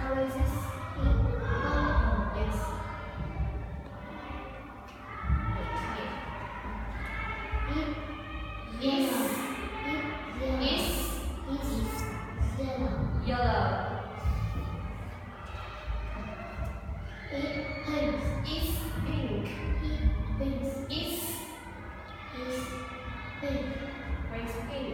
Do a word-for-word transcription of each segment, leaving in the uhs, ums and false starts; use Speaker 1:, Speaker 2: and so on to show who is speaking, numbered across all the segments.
Speaker 1: color is this? Yes. Is is yellow. Is pink. Is Where is pink?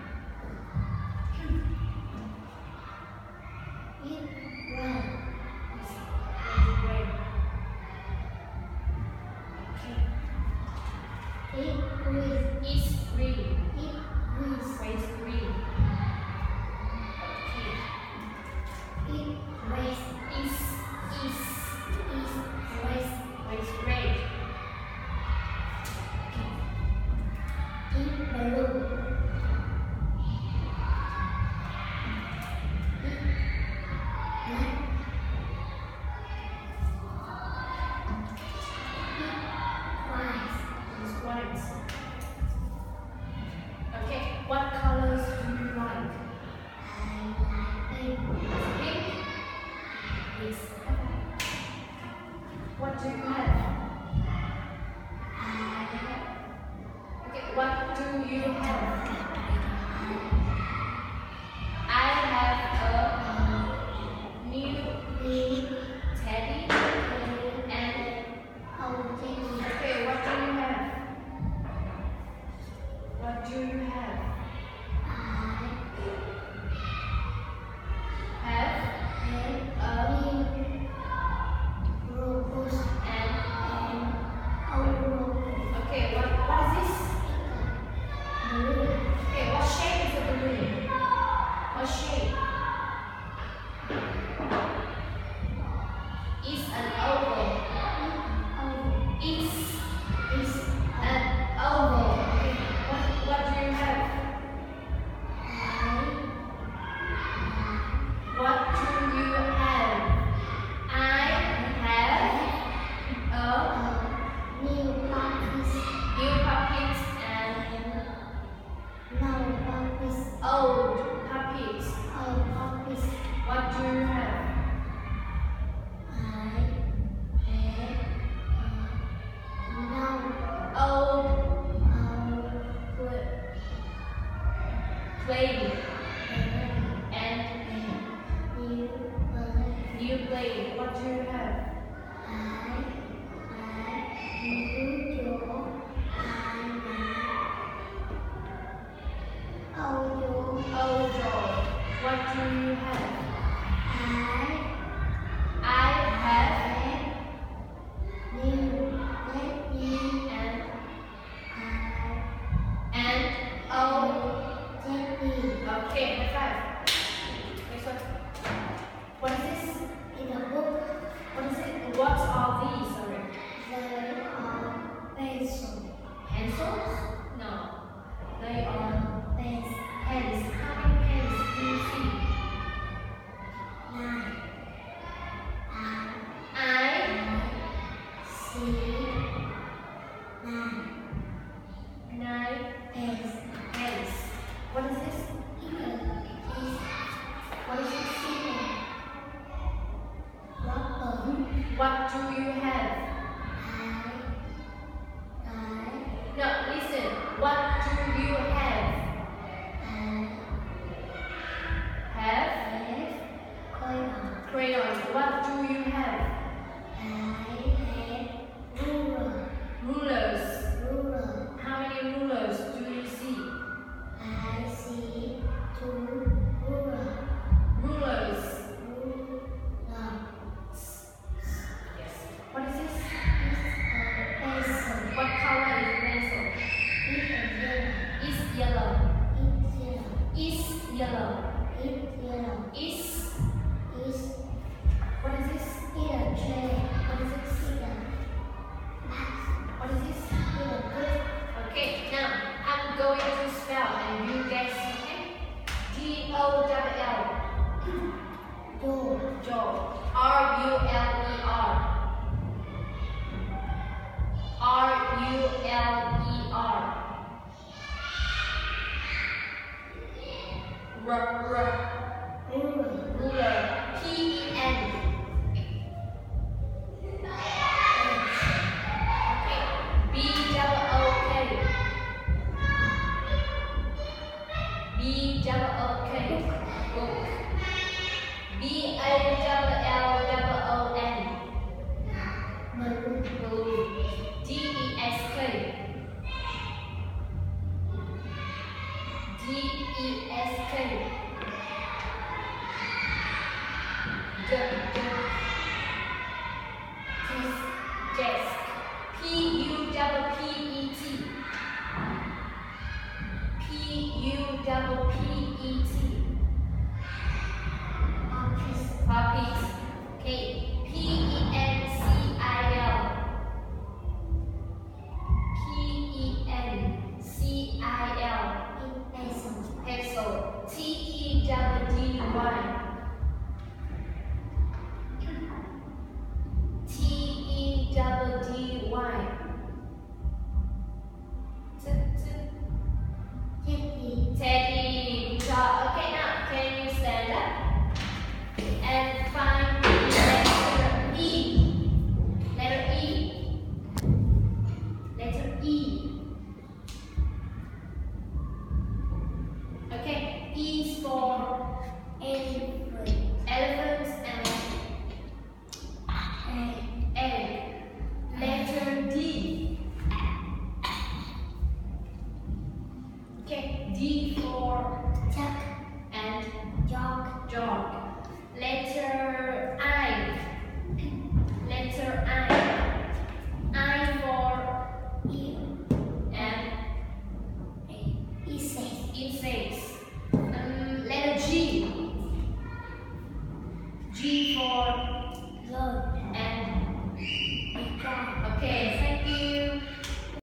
Speaker 1: Is green. Where is green? Okay. Is is Where is red? Is white. Okay. What colors do you like? Pink. Yes. What do you have? Okay, what do you have? I have a new teddy and okay, what do you have? What do you have? Have a okay, what what is this? Okay, what shape is the balloon? What shape? Is an oval. Is is an oval. Okay, what what do you have? What do you have? I have a new puppies and old puppies. What do you have? Old plane and new plane. What do you have? Old doll. What do you have? I have new and and old. Okay, high five. Next one. What is this? What is it? What are these? Sorry. Pencils? No. They are pens. How many pens do you see? I see nine pens. Pens. What is this? What is this? What do you have? No, listen. What do you have? Have? Crayons. What do you have? Rulers. How many rulers do you see? Rulers. Yes. What is this? What color is pencil? Is yellow. Is yellow. Is. What is this? What is this? What is this? Okay, now I'm going to spell and you guess, okay? G O W L. Joe. R U L E R. R U L E R. R, R. Ruler. P E N E T. Puppies. Okay. P E N C I L. P E N C I L. Pencil. T E W D